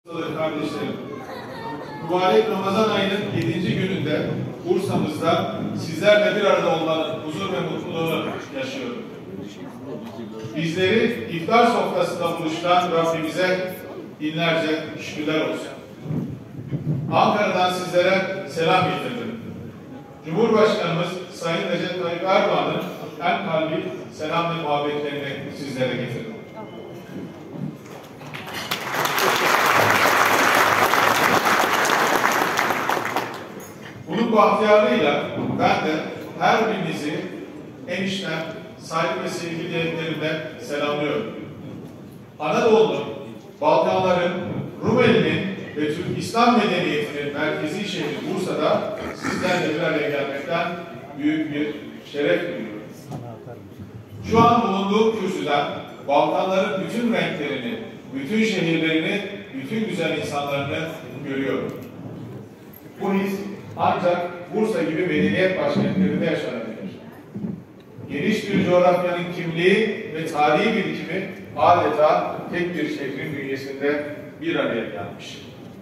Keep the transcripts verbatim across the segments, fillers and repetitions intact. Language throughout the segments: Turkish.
Kardeşlerim, mübarek Ramazan ayının yedinci gününde Bursa'mızda sizlerle bir arada olmanın huzur ve mutluluğunu yaşıyorum. Bizleri iftar sofrasında buluşturan Rabbimize binlerce şükürler olsun. Ankara'dan sizlere selam getirdim. Cumhurbaşkanımız Sayın Recep Tayyip Erdoğan'ın en kalbi selam ve muhabbetlerini sizlere getirdim. Bunun bahtiyarlığıyla ben de her birinizi enişten, saygı ve sevgi dileklerimle selamlıyorum. Anadolu'nun, Balkanların, Rumeli'nin ve Türk İslam medeniyetinin merkezi şehri Bursa'da sizlerle bir araya gelmekten büyük bir şeref duyuyorum. Şu an bulunduğum kürsüden Balkanların bütün renklerini, bütün şehirlerini, bütün güzel insanlarını görüyorum. Bu his ancak Bursa gibi medeniyet başkentlerinde yaşanabilir. Geniş bir coğrafyanın kimliği ve tarihi birikimi adeta tek bir şehrin bünyesinde bir araya gelmiş.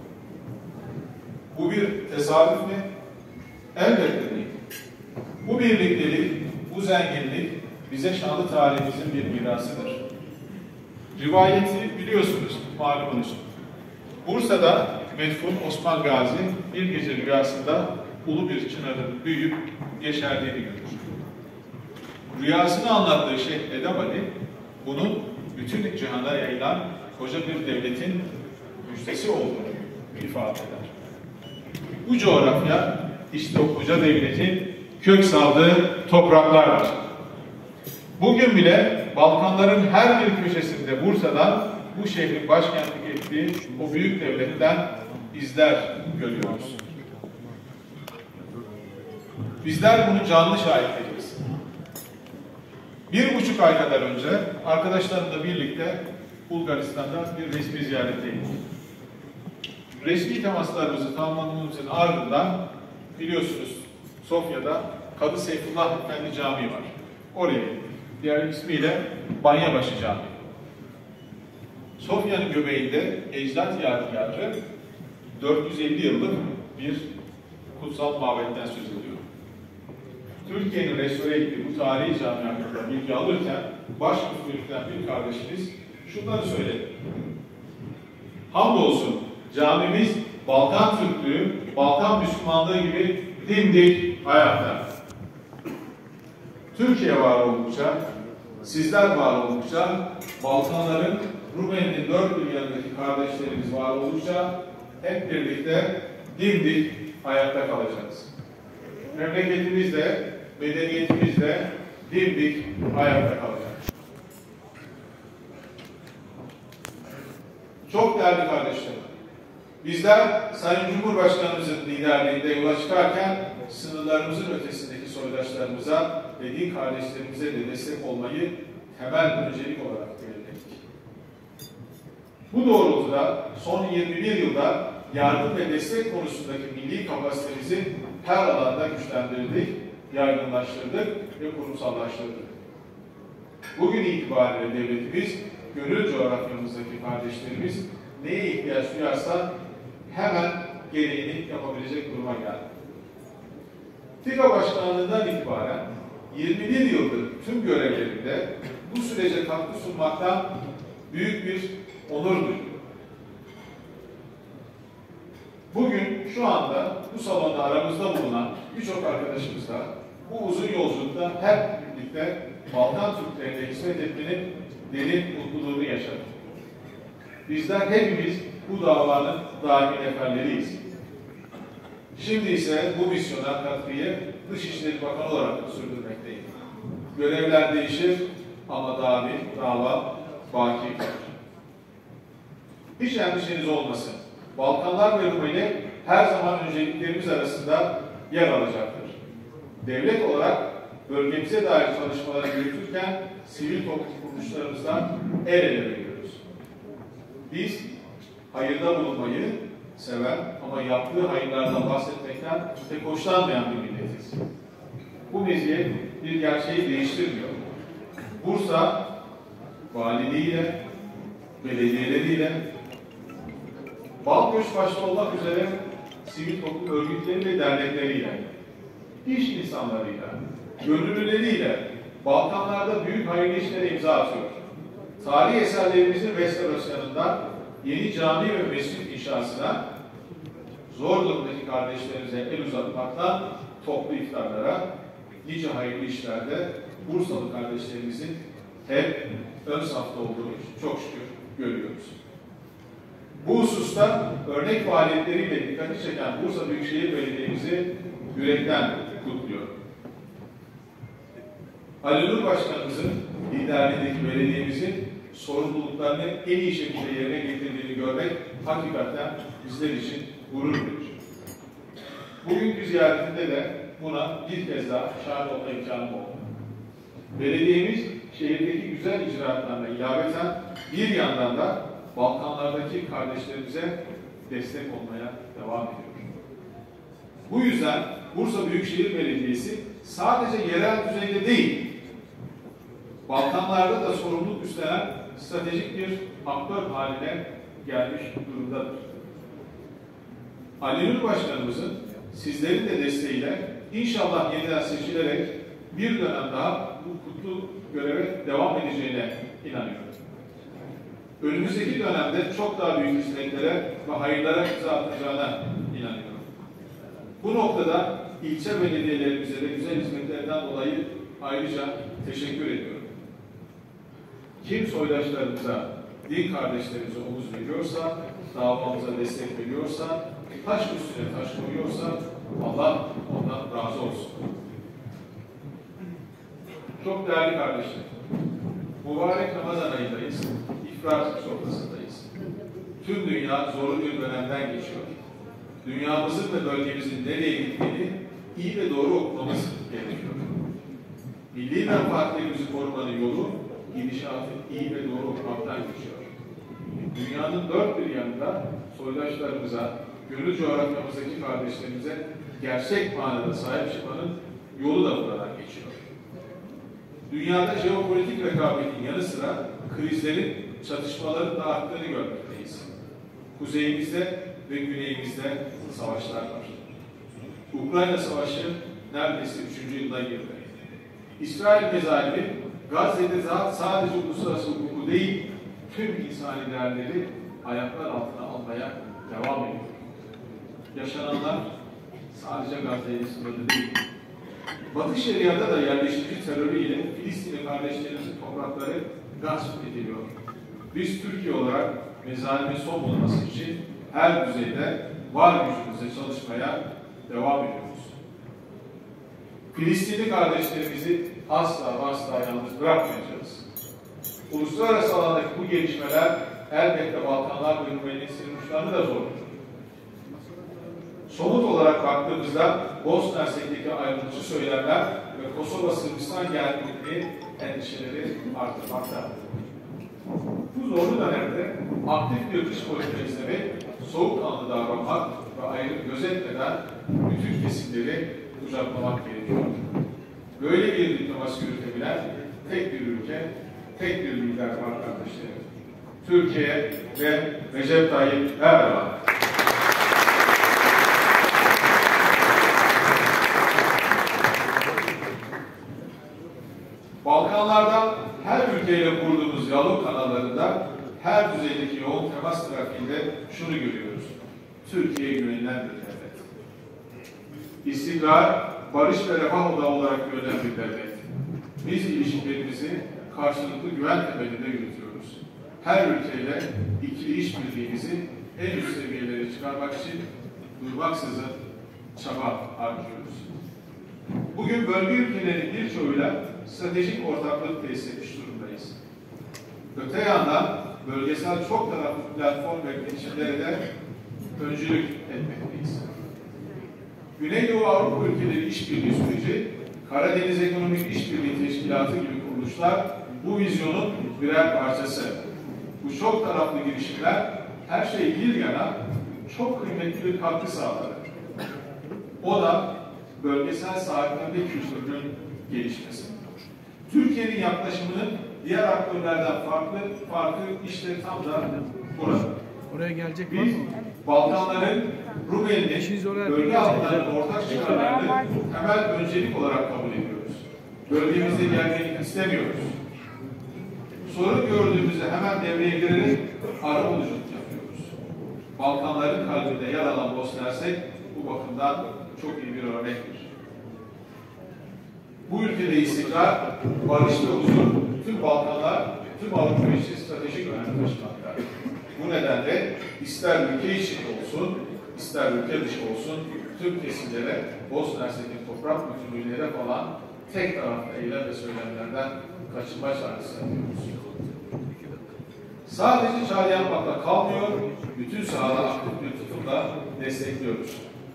Bu bir tesadüf mü? Elbette değil. Bu birliktelik, bu zenginlik bize şanlı tarihimizin bir mirasıdır. Rivayeti biliyorsunuz, malumunuz. Bursa'da Medfun Osman Gazi bir gece rüyasında ulu bir çınarın büyüyüp yeşerdiğini görür. Rüyasını anlattığı Şeyh Edem Ali, bunun bütün cihana yayılan koca bir devletin müjdesi olduğunu ifade eder. Bu coğrafya, işte o koca devletin kök saldığı topraklardır. Bugün bile Balkanların her bir köşesinde Bursa'dan bu şehrin başkentlik ettiği o büyük devletten izler görüyoruz. Bizler bunun canlı şahitleriyiz. Bir buçuk ay kadar önce arkadaşlarımla birlikte Bulgaristan'da bir resmi ziyaretteydik. Resmi temaslarımızı tamamlamamızın ardından biliyorsunuz Sofya'da Kadı Seyfullah Efendi Camii var. Oraya, diğer ismiyle Banyabaşı Camii. Sofya'nın göbeğinde ecdat yadigarı dört yüz elli yıllık bir kutsal mabetten söz ediyor. Türkiye'nin restore ettiği bu tarihi cami hakkında bilgi alırken baş müftülükten bir kardeşimiz şunları söyledi. Hamdolsun camimiz Balkan Türklüğü, Balkan Müslümanlığı gibi dimdik ayakta. Türkiye var oldukça, sizler var oldukça, Balkanların, Rumeli'nin dört bir yanındaki kardeşlerimiz var oldukça hep birlikte dimdik ayakta kalacağız. Memleketimiz de, medeniyetimiz de dimdik ayakta kalacak. Çok değerli kardeşlerim, bizler Sayın Cumhurbaşkanımızın liderliğinde yola çıkarken sınırlarımızın ötesindeki soydaşlarımıza ve din kardeşlerimize de destek olmayı temel öncelik olarak belirledik. Bu doğrultuda son yirmi bir yılda yardım ve destek konusundaki milli kapasitemizi her alanda güçlendirdik, yaygınlaştırdık ve kurumsallaştırdık. Bugün itibariyle devletimiz, gönül coğrafyamızdaki kardeşlerimiz neye ihtiyaç duyarsa hemen gereğini yapabilecek duruma geldi. TİKA Başkanlığı'ndan itibaren yirmi bir yıldır tüm görevlerinde bu sürece katkı sunmaktan büyük bir onur duydum. Bugün şu anda bu salonda aramızda bulunan birçok arkadaşımız da bu uzun yolculukta hep birlikte Balkan Türklerine hizmet etmenin derin mutluluğunu yaşadık. Bizler hepimiz bu davanın daimi neferleriyiz. Şimdi ise bu misyona katkıyı Dışişleri Bakanı olarak sürdürmekteyim. Görevler değişir ama davi, dava baki kalır. Hiç endişeniz olmasın. Balkanlar ve Rumeli her zaman önceliklerimiz arasında yer alacaktır. Devlet olarak bölgemize dair çalışmaları yürütürken sivil toplum kuruluşlarımızdan el ele veriyoruz. Biz hayırda bulunmayı seven ama yaptığı hayırlardan bahsetmekten pek hoşlanmayan bir milletiz. Bu meziyet bir gerçeği değiştirmiyor. Bursa valiliğiyle, belediyeleriyle, Balköş başta olmak üzere sivil toplum örgütleri ve dernekleriyle, iş insanlarıyla, gönüllüleriyle Balkanlarda büyük hayırlı işlere imza atıyor. Tarihi eserlerimizin restorasyonunda yeni cami ve mescit inşasına, zor durumdaki kardeşlerimize el uzatmaktan toplu iftarlara, nice hayırlı işlerde Bursalı kardeşlerimizin hep ön safta olduğunu çok şükür görüyoruz. Bu hususta örnek faaliyetleriyle dikkati çeken Bursa Büyükşehir Belediye'mizi yürekten kutluyorum. Ali Nur Başkanımızın liderliğindeki belediyemizin sorumluluklarını en iyi şekilde yerine getirdiğini görmek hakikaten bizler için gurur verici. Bugünkü ziyaretinde de buna bir kez daha şahit olma imkanım oldu. Belediyemiz şehirdeki güzel icraatlarına ilaveten bir yandan da Balkanlardaki kardeşlerimize destek olmaya devam ediyor. Bu yüzden Bursa Büyükşehir Belediyesi sadece yerel düzeyde değil, Balkanlarda da sorumluluk üstlenen stratejik bir aktör haline gelmiş durumdadır. Ali Nur Başkanımızın sizlerin de desteğiyle inşallah yeniden seçilerek bir dönem daha bu kutlu göreve devam edeceğine inanıyorum. Önümüzdeki dönemde çok daha büyük hizmetlere ve hayırlara imza atacağına inanıyorum. Bu noktada ilçe belediyelerimize de güzel hizmetlerden dolayı ayrıca teşekkür ediyorum. Kim soydaşlarımıza, din kardeşlerimize omuz veriyorsa, davamıza destek veriyorsa, taş üstüne taş koyuyorsa Allah ondan razı olsun. Çok değerli kardeşlerim, mübarek Ramazan ayındayız, iftar sofrasındayız. Tüm dünya zorlu bir dönemden geçiyor. Dünyamızın ve bölgemizin nereye gittiğini iyi ve doğru okumamız gerekiyor. Milli menfaatlerimizi korumanın yolu, gidişatı iyi ve doğru okumaktan geçiyor. Dünyanın dört bir yanında soydaşlarımıza, gönül coğrafyamızdaki kardeşlerimize gerçek manada sahip çıkmanın yolu da buradan geçiyor. Dünyada jeopolitik rekabetin yanı sıra krizlerin, çatışmaların da arttığını görmekteyiz. Kuzeyimizde ve güneyimizde savaşlar var. Ukrayna Savaşı neredeyse üçüncü yılına girdi. İsrail mezalimi Gazze'de sadece uluslararası hukuku değil, tüm insani değerleri ayaklar altına almaya devam ediyor. Yaşananlar sadece Gazze'ye sınırlı değil. Batı Şeria'da da yerleştirici terörüyle Filistinli kardeşlerimizin toprakları gasp ediliyor. Biz Türkiye olarak mezalimin son bulması için her düzeyde var gücümüzle çalışmaya devam ediyoruz. Filistinli kardeşlerimizi asla asla yalnız bırakmayacağız. Uluslararası alandaki bu gelişmeler elbette Balkanlar bölümünün uçlarını da zorluyor. Somut olarak baktığımızda Bosna Hersek'teki ayrımcı söylemler ve Kosova-Sırbistan gerginliği endişeleri artırmakta. Bu zorlu dönemde aktif bir dış politika izlemek, soğukkanlı davranmak ve ayrım gözetmeden bütün kesimleri kucaklamak gerekiyor. Böyle bir diplomasi yürütebilen tek bir ülke, tek bir lider var kardeşlerim. Türkiye ve Recep Tayyip Erdoğan. Balkanlardan her ülkeyle kurduğumuz diyalog kanallarında her düzeydeki yoğun temas trafiğinde şunu görüyoruz. Türkiye güvenilen bir devlet. İstikrar, barış ve refah odağı olarak görülen bir devlet. Biz ilişkilerimizi karşılıklı güven temelinde yürütüyoruz. Her ülkeyle ikili işbirliğimizi en üst seviyelere çıkarmak için durmaksızın çaba harcıyoruz. Bugün bölge ülkelerinin birçoğuyla stratejik ortaklık tesis etmiş durumdayız. Öte yandan bölgesel çok taraflı platform ve girişimlere de öncülük etmekteyiz. Güneydoğu Avrupa ülkeleri işbirliği süreci, Karadeniz Ekonomik İşbirliği Teşkilatı gibi kuruluşlar bu vizyonun birer parçası. Bu çok taraflı girişimler her şey bir yana çok kıymetli bir katkı sağladı. O da bölgesel sahiplenme kültürünün gelişmesi. Türkiye'nin yaklaşımının diğer aktörlerden farklı, farklı işte tam da burada. Buraya gelecek var Biz mı? Balkanların Rumeli'nin bölge halklarının ortak çıkarlarını temel öncelik olarak kabul ediyoruz. Bölgemizde gerginlik istemiyoruz. Sorun gördüğümüzde hemen devreye girerek ara buluculuk yapıyoruz. Balkanların kalbinde yer alan Bosna Hersek bu bakımdan çok iyi bir örnektir. Bu ülkede istikrar, barış ve huzur tüm Balkanlar, tüm Avrupa için stratejik önem taşımaktadır. Bu nedenle ister ülke içi olsun, ister ülke dışı olsun tüm kesimlere Bosna Hersek'in toprak bütünlüğüne hedef alan tek taraflı eylem ve söylemlerden kaçınma çağrısı yapıyoruz. Sadece çağrı yapmakla kalmıyor, bütün sahada aktif bir tutumla destekliyoruz.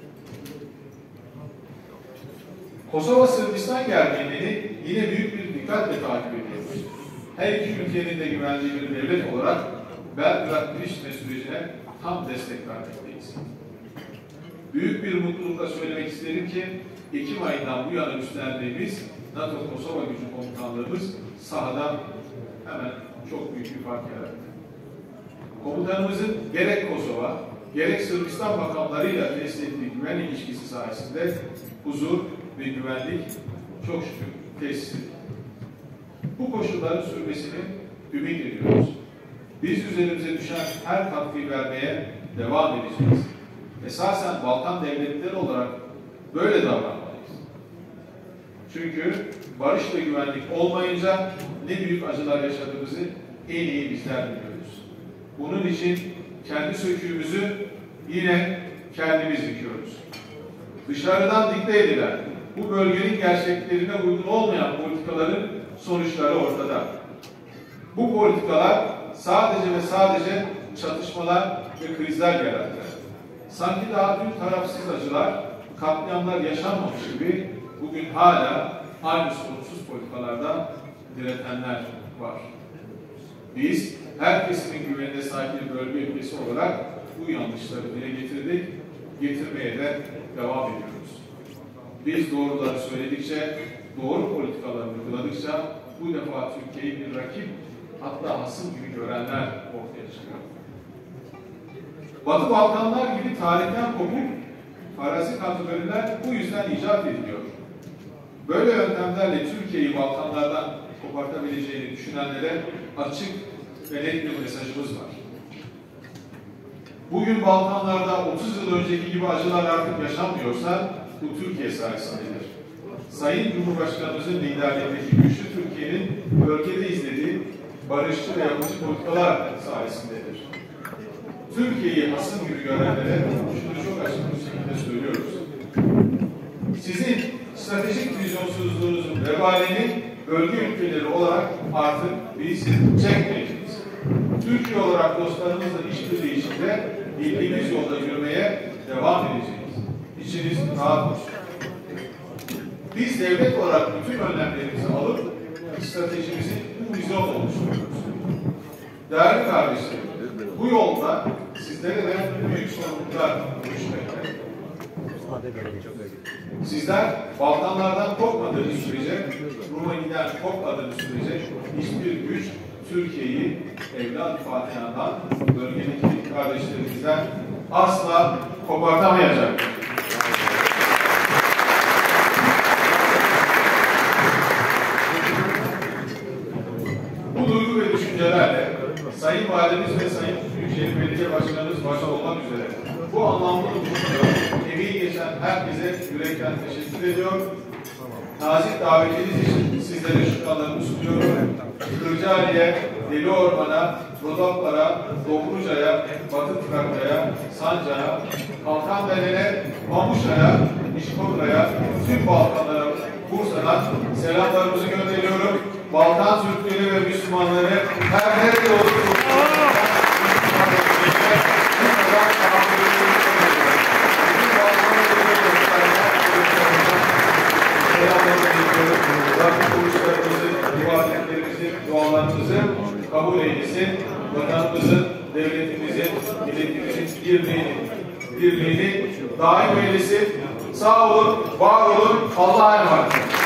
Kosova-Sırbistan gerginliğini yine büyük bir dikkatle takip ediyoruz. Her iki ülkenin de güvenli bir devlet olarak Belgrad-Priştine sürecine tam destek vermekteyiz. Büyük bir mutlulukla söylemek isterim ki Ekim ayından bu yana üstlendiğimiz NATO Kosova gücü komutanlığımız sahada hemen çok büyük bir fark yarattı. Komutanımızın gerek Kosova, gerek Sırbistan makamlarıyla test ettiği güven ilişkisi sayesinde huzur ve güvenlik çok şükür tesis edildi. Bu koşulların sürmesini ümit ediyoruz. Biz üzerimize düşen her katkıyı vermeye devam edeceğiz. Esasen Balkan devletleri olarak böyle davranmalıyız. Çünkü barış ve güvenlik olmayınca ne büyük acılar yaşadığımızı en iyi bizler biliyoruz. Bunun için kendi söküğümüzü yine kendimiz dikiyoruz. Dışarıdan dikte edilen, bu bölgenin gerçeklerine uygun olmayan politikaların sonuçları ortada. Bu politikalar sadece ve sadece çatışmalar ve krizler yarattı. Sanki daha dün tarafsız acılar, katliamlar yaşanmamış gibi bugün hala aynı sorunsuz politikalarda diretenler var. Biz her kesimin güvenine sahip bir bölge ülkesi olarak bu yanlışları dile getirdik, getirmeye de devam ediyoruz. Biz doğruları söyledikçe, doğru politikaları uyguladıkça bu defa Türkiye'yi bir rakip, hatta hasım gibi görenler ortaya çıkıyor. Batı Balkanlar gibi tarihten kopuk farazi kategoriler bu yüzden icat ediliyor. Böyle yöntemlerle Türkiye'yi Balkanlardan kopartabileceğini düşünenlere açık ve net bir mesajımız var. Bugün Balkanlarda otuz yıl önceki gibi acılar artık yaşanmıyorsa bu Türkiye sayesindedir. Sayın Cumhurbaşkanımızın liderliğindeki güçlü Türkiye'nin bölgede izlediği barışçı ve yapıcı politikalar sayesindedir. Türkiye'yi hasım gibi görenlere şunu çok açık bir şekilde söylüyoruz. Sizin stratejik vizyonsuzluğunuzun vebalini bölge ülkeleri olarak artık biz çekmeyeceğiz. Türkiye olarak dostlarımızla işbirliği içinde bildiğimiz yolda yürümeye devam edeceğiz. İçiniz rahat olsun. Biz devlet olarak bütün önlemlerimizi alıp stratejimizi bu vizyonla oluşturuyoruz. Değerli kardeşlerim, bu yolda sizlere de büyük sorumluluklar düşmekte. Sizler Balkanlardan kopmadığınız sürece, Rumeli'den kopmadığınız sürece hiçbir güç Türkiye'yi evlat Fatiha'dan, bölgedeki kardeşlerimizden asla kopartamayacak. Bu duygu ve düşüncelerle Sayın Valimiz ve Sayın Büyükşehir Belediye Başkanımız başta olmak üzere bu anlamlı durumda emeği geçen herkese yürekten teşekkür ediyor. Nazik davetiniz için sizlere şükranlarımı sunuyorum. Kırcaali'ye, Deli Orman'a, Rodoplara, Dobruca'ya, Batı Trakya'ya, Sancak'a, Kalkandere'ne, Mamuşa'ya, İşkodra'ya, tüm Balkanlara, Bursa'dan selamlarımızı gönderiyorum. Balkan Türkleri ve Müslümanları her nerede olursa dualarımızı kabul eylesin. Vatanımızın, devletimizin, milletimizin birliğini, birliğini daim eylesin. Sağ olun, var olun, Allah'a emanet olun.